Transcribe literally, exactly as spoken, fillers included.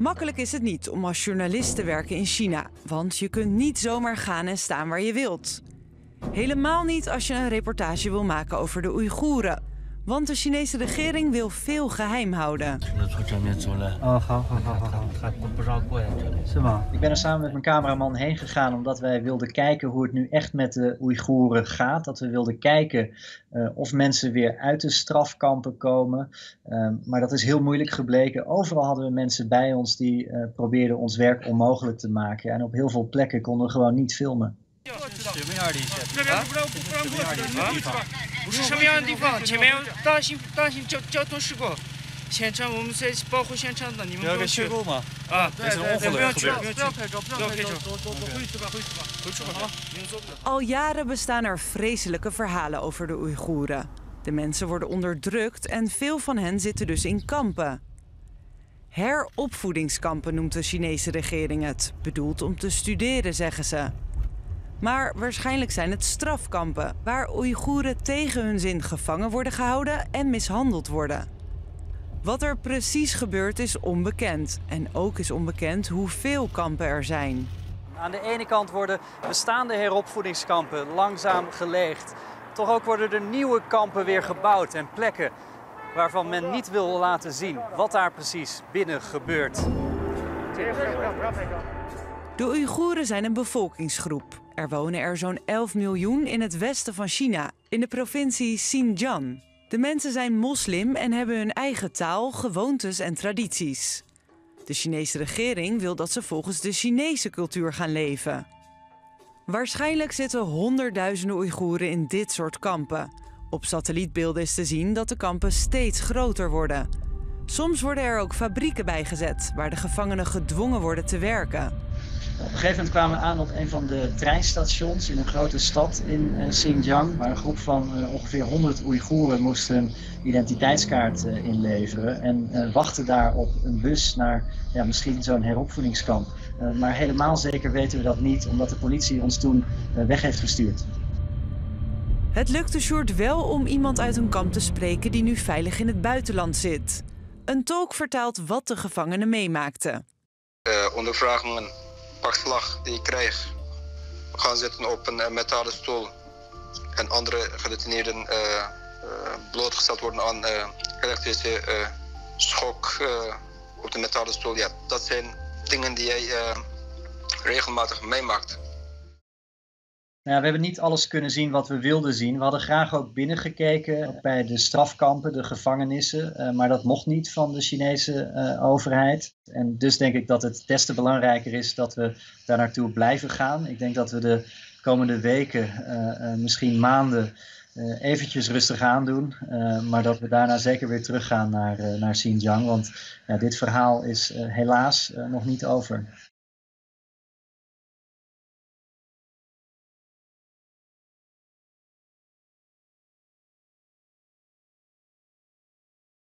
Makkelijk is het niet om als journalist te werken in China, want je kunt niet zomaar gaan en staan waar je wilt. Helemaal niet als je een reportage wil maken over de Oeigoeren, want de Chinese regering wil veel geheim houden. Ik ben er samen met mijn cameraman heen gegaan omdat wij wilden kijken hoe het nu echt met de Oeigoeren gaat. Dat we wilden kijken uh, of mensen weer uit de strafkampen komen. Uh, maar dat is heel moeilijk gebleken. Overal hadden we mensen bij ons die uh, probeerden ons werk onmogelijk te maken. En op heel veel plekken konden we gewoon niet filmen. Al jaren bestaan er vreselijke verhalen over de Oeigoeren. De mensen worden onderdrukt en veel van hen zitten dus in kampen. Heropvoedingskampen noemt de Chinese regering het. Bedoeld om te studeren, zeggen ze. Maar waarschijnlijk zijn het strafkampen, waar Oeigoeren tegen hun zin gevangen worden gehouden en mishandeld worden. Wat er precies gebeurt is onbekend. En ook is onbekend hoeveel kampen er zijn. Aan de ene kant worden bestaande heropvoedingskampen langzaam geleegd. Toch ook worden er nieuwe kampen weer gebouwd en plekken waarvan men niet wil laten zien wat daar precies binnen gebeurt. De Oeigoeren zijn een bevolkingsgroep. Er wonen er zo'n elf miljoen in het westen van China, in de provincie Xinjiang. De mensen zijn moslim en hebben hun eigen taal, gewoontes en tradities. De Chinese regering wil dat ze volgens de Chinese cultuur gaan leven. Waarschijnlijk zitten honderdduizenden Oeigoeren in dit soort kampen. Op satellietbeelden is te zien dat de kampen steeds groter worden. Soms worden er ook fabrieken bijgezet, waar de gevangenen gedwongen worden te werken. Op een gegeven moment kwamen we aan op een van de treinstations in een grote stad in uh, Xinjiang, waar een groep van uh, ongeveer honderd Oeigoeren moesten een identiteitskaart uh, inleveren en uh, wachten daar op een bus naar ja, misschien zo'n heropvoedingskamp. Uh, maar helemaal zeker weten we dat niet, omdat de politie ons toen uh, weg heeft gestuurd. Het lukte Sjoerd wel om iemand uit een kamp te spreken die nu veilig in het buitenland zit. Een tolk vertaalt wat de gevangenen meemaakten. Uh, ondervragingen, pakslag die ik krijg. We gaan zitten op een uh, metalen stoel. En andere gedetineerden uh, uh, blootgesteld worden aan uh, elektrische uh, schok uh, op de metalen stoel. Ja, dat zijn dingen die jij uh, regelmatig meemaakt. Ja, we hebben niet alles kunnen zien wat we wilden zien. We hadden graag ook binnengekeken bij de strafkampen, de gevangenissen. Uh, maar dat mocht niet van de Chinese uh, overheid. En dus denk ik dat het des te belangrijker is dat we daar naartoe blijven gaan. Ik denk dat we de komende weken, uh, uh, misschien maanden, uh, eventjes rustig aandoen. Uh, maar dat we daarna zeker weer teruggaan naar, uh, naar Xinjiang. Want ja, dit verhaal is uh, helaas uh, nog niet over.